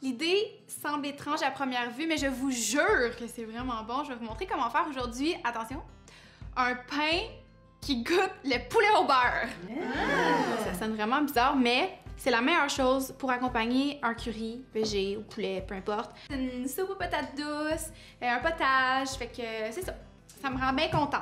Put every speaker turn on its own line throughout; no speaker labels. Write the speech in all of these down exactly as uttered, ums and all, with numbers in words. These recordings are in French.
L'idée semble étrange à première vue, mais je vous jure que c'est vraiment bon. Je vais vous montrer comment faire aujourd'hui, attention, un pain qui goûte le poulet au beurre. Ah. Ça sonne vraiment bizarre, mais c'est la meilleure chose pour accompagner un curry, végé ou poulet, peu importe. Une soupe aux patates douces, un potage, fait que c'est ça. Ça me rend bien contente.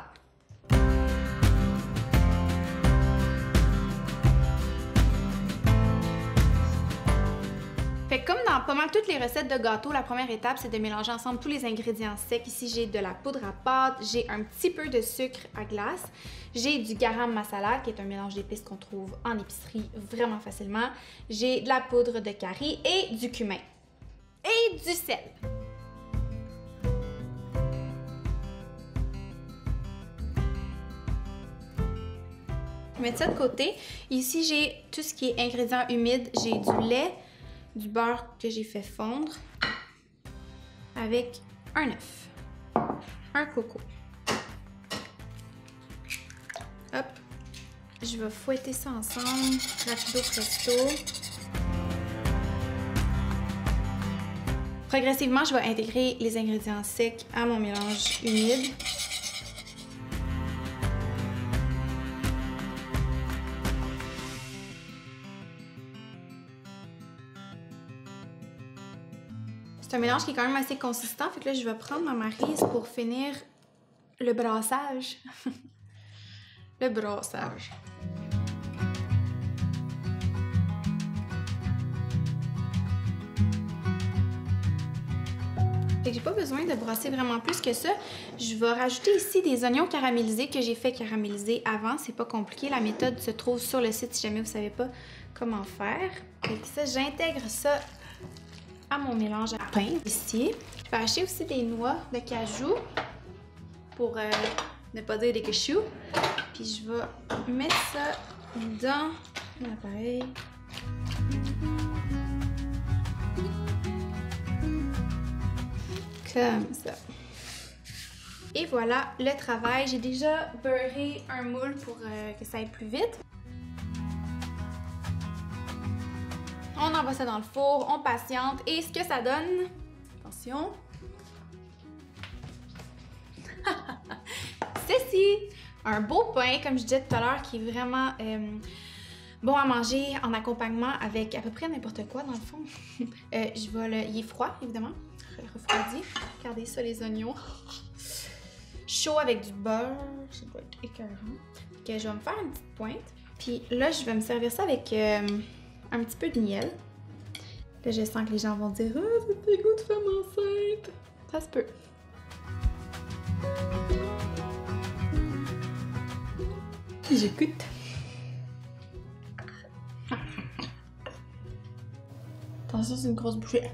Fait que comme dans pas mal toutes les recettes de gâteau, la première étape, c'est de mélanger ensemble tous les ingrédients secs. Ici, j'ai de la poudre à pâte, j'ai un petit peu de sucre à glace, j'ai du garam masala, qui est un mélange d'épices qu'on trouve en épicerie vraiment facilement, j'ai de la poudre de curry et du cumin. Et du sel. Je vais mettre ça de côté. Ici, j'ai tout ce qui est ingrédients humides. J'ai du lait, du beurre que j'ai fait fondre avec un œuf, un coco. Hop, je vais fouetter ça ensemble, rapido presto. Progressivement, je vais intégrer les ingrédients secs à mon mélange humide. C'est un mélange qui est quand même assez consistant, fait que là je vais prendre ma maryse pour finir le brassage. Le brassage. Fait que j'ai pas besoin de brasser vraiment plus que ça. Je vais rajouter ici des oignons caramélisés que j'ai fait caraméliser avant. C'est pas compliqué. La méthode se trouve sur le site si jamais vous savez pas comment faire. Fait que ça, j'intègre ça à mon mélange à pain ici. Je vais acheter aussi des noix de cajou pour euh, ne pas dire des cachous. Puis je vais mettre ça dans l'appareil. Comme ça. Et voilà le travail. J'ai déjà beurré un moule pour euh, que ça aille plus vite. On envoie ça dans le four, on patiente et ce que ça donne, attention, ceci, un beau pain comme je disais tout à l'heure qui est vraiment euh, bon à manger en accompagnement avec à peu près n'importe quoi dans le fond. euh, je vais le, il est froid évidemment, refroidi. Regardez ça les oignons, chaud avec du beurre, ça doit être écœurant. Okay, je vais me faire une petite pointe, puis là je vais me servir ça avec euh, un petit peu de miel. Là, je sens que les gens vont dire « Ah, oh, c'est tes goûts de femme enceinte! » Ça se peut. J'écoute. Attention, c'est une grosse bouchée.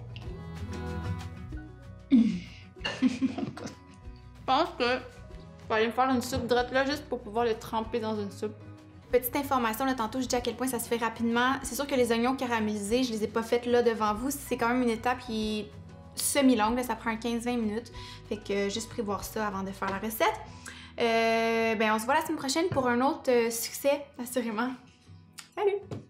Je pense que je vais aller me faire une soupe droite là juste pour pouvoir le tremper dans une soupe. Petite information, là, tantôt je dis à quel point ça se fait rapidement. C'est sûr que les oignons caramélisés, je les ai pas faits là devant vous. C'est quand même une étape qui est semi-longue, ça prend quinze à vingt minutes. Fait que euh, juste prévoir ça avant de faire la recette. Euh, ben on se voit la semaine prochaine pour un autre euh, succès, assurément. Salut!